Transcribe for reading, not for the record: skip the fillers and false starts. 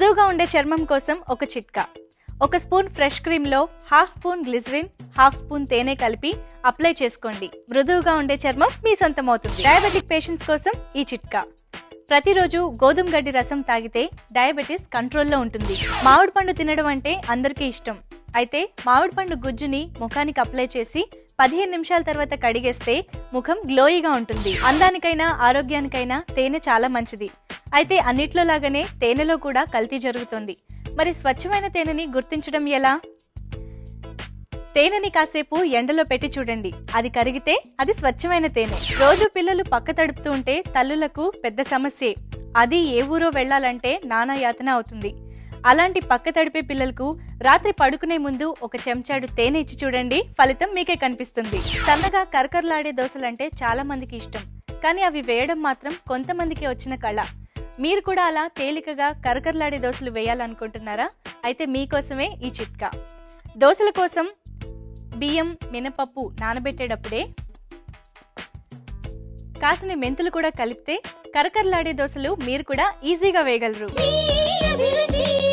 మృదువుగా ఉండే చర్మం కోసం ఒక చిట్కా. ఒక స్పూన్ ఫ్రెష్ క్రీమ్లో half spoon glycerin, half spoon తేనె కలిపి అప్లై చేసుకోండి. మృదువుగా ఉండే చర్మం మీ సొంతమవుతుంది. డయాబెటిక్ పేషెంట్స్ కోసం ఈ చిట్కా. ప్రతిరోజు గోధుమ గడ్డి రసం తాగితే డయాబెటీస్ కంట్రోల్లో ఉంటుంది. మామిడి పండు తినడం అంటే అందరికీ ఇష్టం. అయితే మామిడి పండు గుజ్జుని ముఖానికి అప్లై చేసి 15 నిమిషాల తర్వాత కడిగేస్తే ముఖం గ్లోయిగా ఉంటుంది. అందానికైనా ఆరోగ్యానికైనా తేనె చాలా మంచిది. అయితే అన్నిట్లో లాగానే తేనెలో కూడా కల్తీ జరుగుతుంది. మరి స్వచ్ఛమైన తేనెని గుర్తించడం ఎలా? తేనెని కాసేపు ఎండలో పెట్టి చూడండి. అది కరిగితే అది స్వచ్ఛమైన తేనె. రోజు పిల్లలు పక్క తడుపుతూ ఉంటే తల్లులకు పెద్ద సమస్యే. అది ఏ ఊరో వెళ్లాలంటే నానా యాతన అవుతుంది. అలాంటి పక్క తడిపే పిల్లలకు రాత్రి పడుకునే ముందు ఒక చెంచాడు తేనె ఇచ్చి చూడండి, ఫలితం మీకే కనిపిస్తుంది. సన్నగా కరకరలాడే దోశలంటే చాలా మందికి ఇష్టం. కానీ అవి వేయడం మాత్రం కొంతమందికి వచ్చిన కళ. మీరు కూడా అలా తేలికగా కరకరలాడే దోశలు వేయాలనుకుంటున్నారా? అయితే మీకోసమే ఈ చిట్కా. దోశల కోసం బియ్యం, మినపప్పు నానబెట్టేటప్పుడే కాసిన మెంతులు కూడా కలిపితే కరకరలాడే దోశలు మీరు కూడా ఈజీగా వేయగలరు.